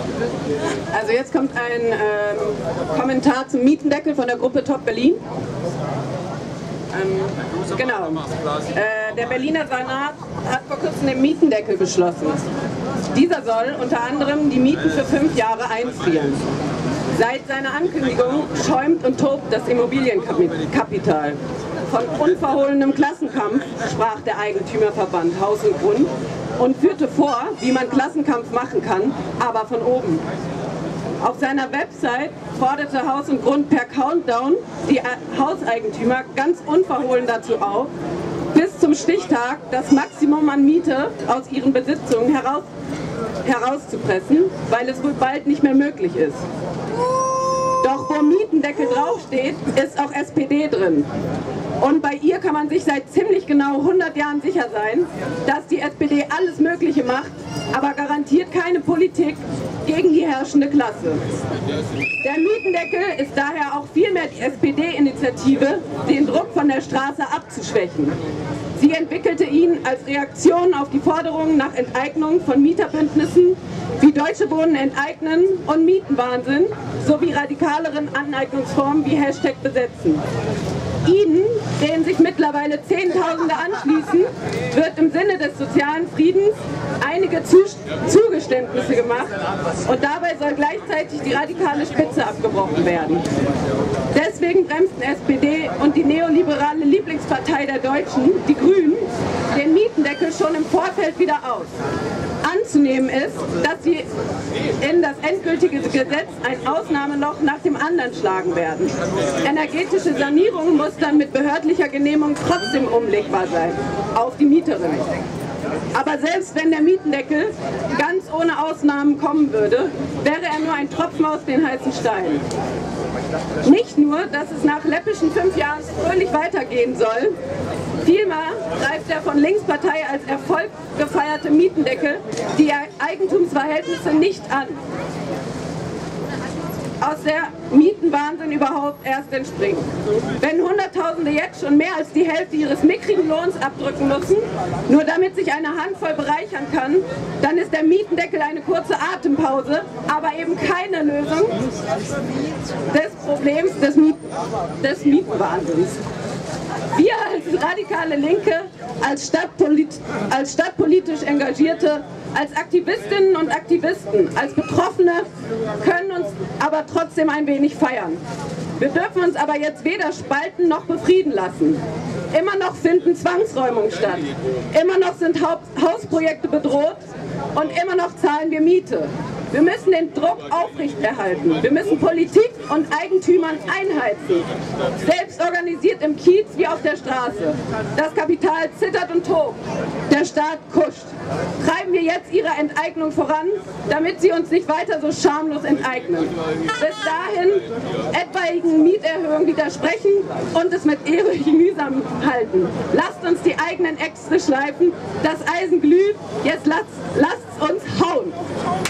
Also jetzt kommt ein Kommentar zum Mietendeckel von der Gruppe Top Berlin. Genau. Der Berliner Senat hat vor kurzem den Mietendeckel beschlossen. Dieser soll unter anderem die Mieten für 5 Jahre einfrieren. Seit seiner Ankündigung schäumt und tobt das Immobilienkapital. Von unverhohlenem Klassenkampf sprach der Eigentümerverband Haus und Grund und führte vor, wie man Klassenkampf machen kann, aber von oben. Auf seiner Website forderte Haus und Grund per Countdown die Hauseigentümer ganz unverhohlen dazu auf, bis zum Stichtag das Maximum an Miete aus ihren Besitzungen herauszupressen, weil es wohl bald nicht mehr möglich ist. Doch wo Mietendeckel draufsteht, ist auch SPD drin. Und bei ihr kann man sich seit ziemlich genau 100 Jahren sicher sein, dass die SPD alles Mögliche macht, aber garantiert keine Politik gegen die herrschende Klasse. Der Mietendeckel ist daher auch vielmehr die SPD-Initiative, den Druck von der Straße abzuschwächen. Sie entwickelte ihn als Reaktion auf die Forderungen nach Enteignung von Mieterbündnissen wie Deutsche Wohnen enteignen und Mietenwahnsinn sowie radikaleren Aneignungsformen wie #Besetzen. Ihnen, denen sich mittlerweile Zehntausende anschließen, wird im Sinne des sozialen Friedens einige Zugeständnisse gemacht und dabei soll gleichzeitig die radikale Spitze abgebrochen werden. Deswegen bremsten SPD und die neoliberale Lieblingspartei der Deutschen, die Grünen, den Mietendeckel schon im Vorfeld wieder aus. Anzunehmen ist, dass sie in das endgültige Gesetz ein Ausnahmeloch nach dem anderen schlagen werden. Energetische Sanierung muss dann mit behördlicher Genehmigung trotzdem umlegbar sein, auf die Mieterin. Aber selbst wenn der Mietendeckel ganz ohne Ausnahmen kommen würde, wäre er nur ein Tropfen aus den heißen Steinen. Nicht nur, dass es nach läppischen 5 Jahren fröhlich weitergehen soll, vielmehr greift der von Linkspartei als Erfolg gefeierte Mietendeckel die Eigentumsverhältnisse nicht an. Aus der Mietenwahnsinn überhaupt erst entspringt. Wenn Hunderttausende jetzt schon mehr als die Hälfte ihres mickrigen Lohns abdrücken müssen, nur damit sich eine Handvoll bereichern kann, dann ist der Mietendeckel eine kurze Atempause, aber eben keine Lösung des Problems des Mietenwahnsinns. Wir als radikale Linke, als stadtpolitisch Engagierte, als Aktivistinnen und Aktivisten, als Betroffene können uns aber trotzdem ein wenig feiern. Wir dürfen uns aber jetzt weder spalten noch befrieden lassen. Immer noch finden Zwangsräumungen statt. Immer noch sind Hausprojekte bedroht und immer noch zahlen wir Miete. Wir müssen den Druck aufrechterhalten. Wir müssen Politik und Eigentümern einheizen. Selbst organisiert im Kiez wie auf der Straße. Das Kapital zittert und tobt. Der Staat kuscht. Treiben wir jetzt ihre Enteignung voran, damit sie uns nicht weiter so schamlos enteignen. Bis dahin etwaigen Mieterhöhungen widersprechen und es mit ewig mühsam halten. Lasst uns die eigenen Äxte schleifen. Das Eisen glüht. Jetzt lasst uns hauen.